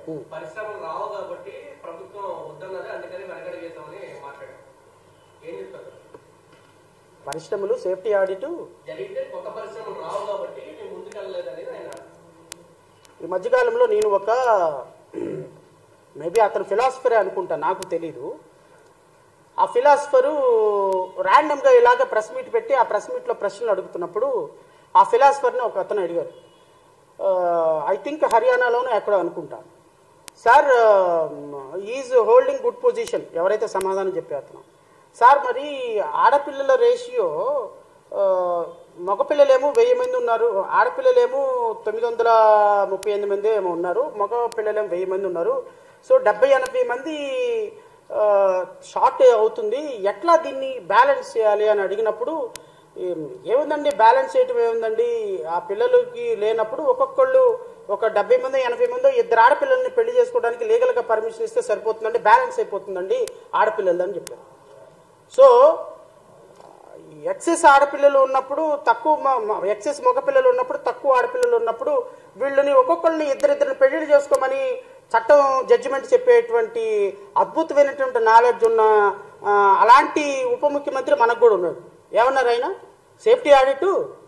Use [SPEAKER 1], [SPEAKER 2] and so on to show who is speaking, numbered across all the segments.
[SPEAKER 1] పరిశ్రమలు రావు కాబట్టి ప్రభుత్వం వద్దన్నది, అందుకని వెనకడి చేద్దామని మాట్లాడారు. ఏం చెప్తారు?
[SPEAKER 2] పరిశ్రమలు సేఫ్టీ ఆడిట్
[SPEAKER 1] జరిగితే కొత్త పరిశ్రమలు రావు కాబట్టి మేము ముందుకెళ్ళలేదు అనేది ఆయన.
[SPEAKER 2] ఈ మధ్యకాలంలో నేను ఒక మేబీ అతను ఫిలాసఫరే అనుకుంటా, నాకు తెలీదు. ఆ ఫిలాసఫరు ర్యాండమ్గా ఇలాగ ప్రెస్ మీట్ పెట్టి ఆ ప్రెస్ మీట్లో ప్రశ్నలు అడుగుతున్నప్పుడు ఆ ఫిలాసఫర్ని ఒక అతను అడిగారు. ఐ థింక్ హర్యానాలోనే ఎక్కడో అనుకుంటా. Sir is holding good position, ఎవరైతే సమాధానం చెప్పే అతను. సార్ మరి ఆడపిల్లల రేషియో మగపిల్లలేమో 1000 మంది ఉన్నారు, ఆడపిల్లలేమో 938 మంది ఏమో ఉన్నారు, మగ పిల్లలేమో 1000 మంది ఉన్నారు. సో 70-80 మంది షార్ట్ అవుతుంది, ఎట్లా దీన్ని బ్యాలెన్స్ చేయాలి అని అడిగినప్పుడు ఏముందండి బ్యాలెన్స్ చేయటం ఏముందండి, ఆ పిల్లలకి లేనప్పుడు ఒక్కొక్కళ్ళు ఒక 70 మంది 80 మంది 2 ఆడపిల్లల్ని పెళ్లి చేసుకోవడానికి లీగల్గా పర్మిషన్ ఇస్తే సరిపోతుందండి, బ్యాలెన్స్ అయిపోతుందండి ఆడపిల్లలని చెప్పారు. సో ఎక్సెస్ ఆడపిల్లలు ఉన్నప్పుడు తక్కువ, ఎక్సెస్ మగపిల్లలు ఉన్నప్పుడు తక్కువ ఆడపిల్లలు ఉన్నప్పుడు వీళ్ళని ఒక్కొక్కరిని ఇద్దరిని పెళ్లి చేసుకోమని చట్టం జడ్జిమెంట్ చెప్పేటువంటి అద్భుతమైనటువంటి నాలెడ్జ్ ఉన్న అలాంటి ఉప ముఖ్యమంత్రి మనకు కూడా ఉన్నాడు. ఏమన్నారు ఆయన? సేఫ్టీ ఆడిట్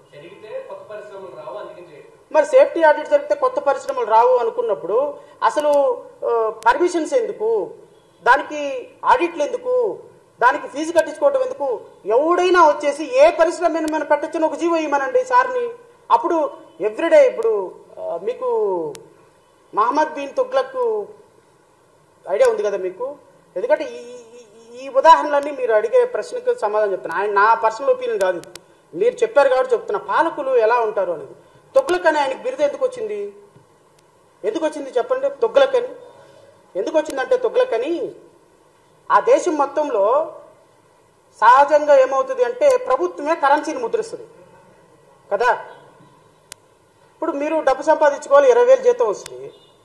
[SPEAKER 2] మరి సేఫ్టీ ఆడిట్ జరిగితే కొత్త పరిశ్రమలు రావు అనుకున్నప్పుడు అసలు పర్మిషన్స్ ఎందుకు, దానికి ఆడిట్లు ఎందుకు, దానికి ఫీజు కట్టించుకోవటం ఎందుకు? ఎవడైనా వచ్చేసి ఏ పరిశ్రమ మనం పెట్టచ్చని ఒక జీవో ఇవ్వమనండి సార్ని. అప్పుడు ఎవ్రీడే ఇప్పుడు మీకు మహమ్మద్ బిన్ తుగ్లక్ ఐడియా ఉంది కదా మీకు, ఎందుకంటే ఈ ఉదాహరణలన్నీ మీరు అడిగే ప్రశ్నకు సమాధానం చెప్తున్నా. ఆయన నా పర్సనల్ ఒపీనియన్ కాదు, మీరు చెప్పారు కాబట్టి చెప్తున్నా. పాలకులు ఎలా ఉంటారు అనేది. తుగ్లక్ అని ఆయనకి బిరుదు ఎందుకు వచ్చింది? ఎందుకు వచ్చింది చెప్పండి? తుగ్లక్ అని ఎందుకు వచ్చిందంటే, తుగ్లక్ అని ఆ దేశం మొత్తంలో సహజంగా ఏమవుతుంది అంటే ప్రభుత్వమే కరెన్సీని ముద్రిస్తుంది కదా. ఇప్పుడు మీరు డబ్బు సంపాదించుకోవాలి, 20,000 జీతం వస్తుంది,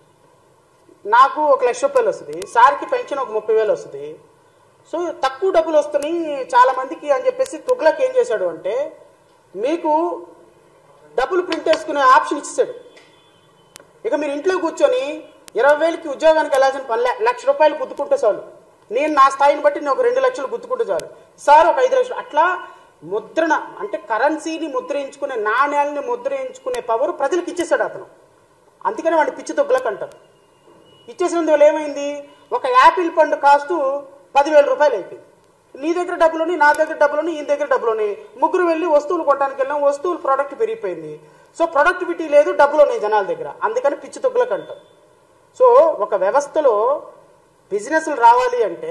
[SPEAKER 2] నాకు 1,00,000 రూపాయలు వస్తుంది, సార్కి పెన్షన్ ఒక 30,000 వస్తుంది. సో తక్కువ డబ్బులు వస్తున్నాయి చాలా మందికి అని చెప్పేసి తుగ్లక్ ఏం చేశాడు అంటే మీకు డబ్బులు ప్రింట్ వేసుకునే ఆప్షన్ ఇచ్చేసాడు. ఇక మీరు ఇంట్లో కూర్చొని 20,000కి ఉద్యోగానికి వెళ్ళాల్సిన పని, 1,00,000 రూపాయలు గుద్దుకుంటే చాలు, నేను నా స్థాయిని బట్టి నేను ఒక 2 లక్షలు గుర్తుకుంటే చాలు, సార్ ఒక 5 లక్షలు, అట్లా ముద్రణ అంటే కరెన్సీని ముద్రించుకునే, నాణ్యాలని ముద్రించుకునే పవర్ ప్రజలకు ఇచ్చేసాడు అతను. అందుకని వాడిని పిచ్చి తుగ్లక్ అంటారు. ఇచ్చేసినందువల్ల ఏమైంది, ఒక యాపిల్ పండు కాస్ట్ 10,000 రూపాయలు అయిపోయింది. నీ దగ్గర డబ్బులని, నా దగ్గర డబ్బులని, ఈయన దగ్గర డబ్బులని, ముగ్గురు వెళ్ళి వస్తువులు కొట్టడానికి వెళ్ళాం, వస్తువులు ప్రొడక్ట్ పెరిగిపోయింది. సో ప్రొడక్టివిటీ లేదు, డబ్బులు ఉన్నాయి జనాల దగ్గర, అందుకని పిచ్చి తుగ్లక్ అంటారు. సో ఒక వ్యవస్థలో బిజినెస్లు రావాలి అంటే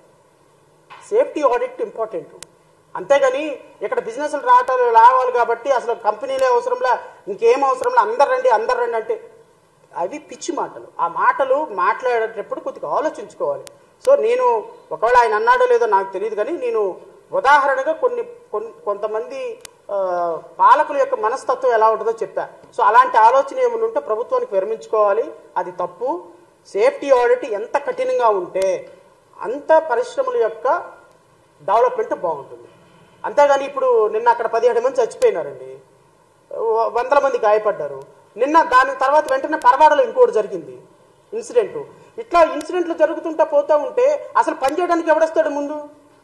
[SPEAKER 2] సేఫ్టీ ఆడిట్ ఇంపార్టెంట్. అంతేగాని ఇక్కడ బిజినెస్లు రావాలి కాబట్టి అసలు కంపెనీలే అవసరంలా, ఇంకేం అవసరంలా, అందరు రండి అంటే అవి పిచ్చి మాటలు. ఆ మాటలు మాట్లాడేటప్పుడు కొద్దిగా ఆలోచించుకోవాలి. సో నేను ఒకవేళ ఆయన అన్నాడో లేదో నాకు తెలియదు, కానీ నేను ఉదాహరణగా కొంతమంది పాలకుల యొక్క మనస్తత్వం ఎలా ఉంటుందో చెప్పా. సో అలాంటి ఆలోచన ఏమైనా ఉంటే ప్రభుత్వానికి విరమించుకోవాలి, అది తప్పు. సేఫ్టీ ఆడిట్ ఎంత కఠినంగా ఉంటే అంత పరిశ్రమల యొక్క డెవలప్మెంట్ బాగుంటుంది. అంతేగాని ఇప్పుడు నిన్న అక్కడ 17 మంది చచ్చిపోయినారండి, 100 మంది గాయపడ్డారు. నిన్న దాని తర్వాత వెంటనే పరవాడలో ఇంకోటి జరిగింది ఇన్సిడెంట్. ఇట్లా ఇన్సిడెంట్లు జరుగుతుంటా పోతూ ఉంటే అసలు పనిచేయడానికి ఎవడొస్తాడు ముందు?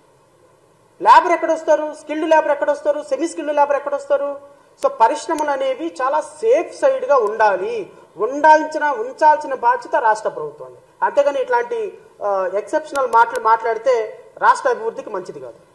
[SPEAKER 2] లేబర్ ఎక్కడొస్తారు? స్కిల్డ్ లేబర్ ఎక్కడొస్తారు? సెమీ స్కిల్డ్ లేబర్ ఎక్కడొస్తారు? సో పరిశ్రమలు అనేవి చాలా సేఫ్ సైడ్గా ఉండాలి, ఉంచాల్సిన బాధ్యత రాష్ట్ర ప్రభుత్వం. అంతేగాని ఇట్లాంటి ఎక్సెప్షనల్ మాట్లాడితే రాష్ట్ర అభివృద్ధికి మంచిది కాదు.